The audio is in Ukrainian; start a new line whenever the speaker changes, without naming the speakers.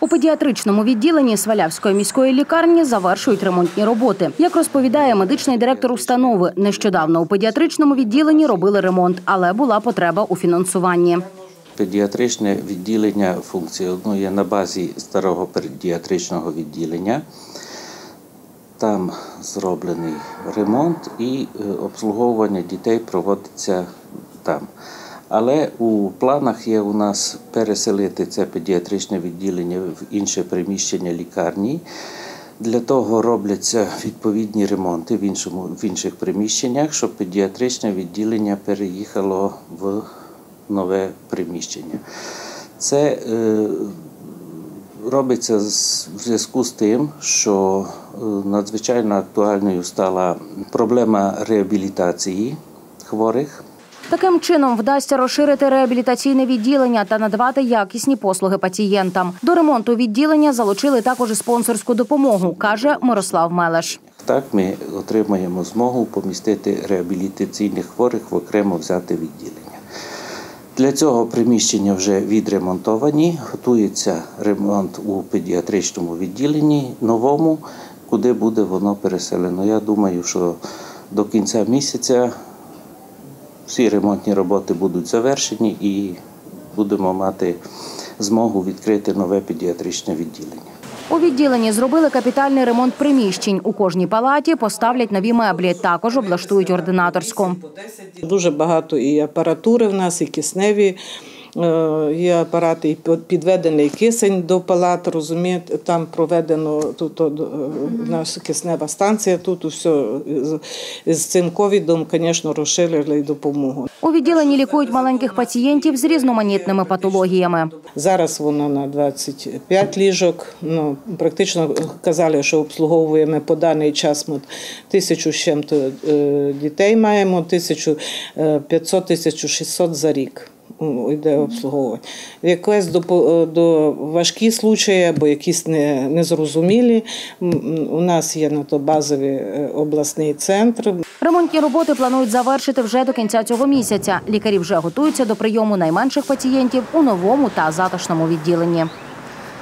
У педіатричному відділенні Свалявської міської лікарні завершують ремонтні роботи. Як розповідає медичний директор установи, нещодавно у педіатричному відділенні робили ремонт, але була потреба у фінансуванні.
Педіатричне відділення функціонує на базі старого педіатричного відділення. Там зроблений ремонт і обслуговування дітей проводиться там. Але у планах є у нас переселити це педіатричне відділення в інше приміщення лікарні. Для того робляться відповідні ремонти в інших приміщеннях, щоб педіатричне відділення переїхало в нове приміщення. Це робиться в зв'язку з тим, що надзвичайно актуальною стала проблема реабілітації хворих.
Таким чином вдасться розширити реабілітаційне відділення та надавати якісні послуги пацієнтам. До ремонту відділення залучили також і спонсорську допомогу, каже Мирослав Мелеш.
Так ми отримаємо змогу помістити реабілітаційних хворих в окремо взяте відділення. Для цього приміщення вже відремонтовані, готується ремонт у педіатричному відділенні новому, куди буде воно переселено. Я думаю, що до кінця місяця всі ремонтні роботи будуть завершені і будемо мати змогу відкрити нове педіатричне відділення.
У відділенні зробили капітальний ремонт приміщень. У кожній палаті поставлять нові меблі, також облаштують ординаторську.
Дуже багато і апаратури в нас, і кисневі. Є апарати, і підведений кисень до палат, розумієте, там проведено, тут наша киснева станція, тут все з цим ковідом, звісно, розширили допомогу.
У відділенні лікують маленьких пацієнтів з різноманітними патологіями.
Зараз воно на 25 ліжок, практично казали, що обслуговуємо по даний час ми 1000 з чим-то дітей маємо, 1500-1600 за рік. Йде обслуговування. Якось до важкі случаї, або якісь незрозумілі, у нас є на то базовий обласний центр.
Ремонтні роботи планують завершити вже до кінця цього місяця. Лікарі вже готуються до прийому найменших пацієнтів у новому та затишному відділенні.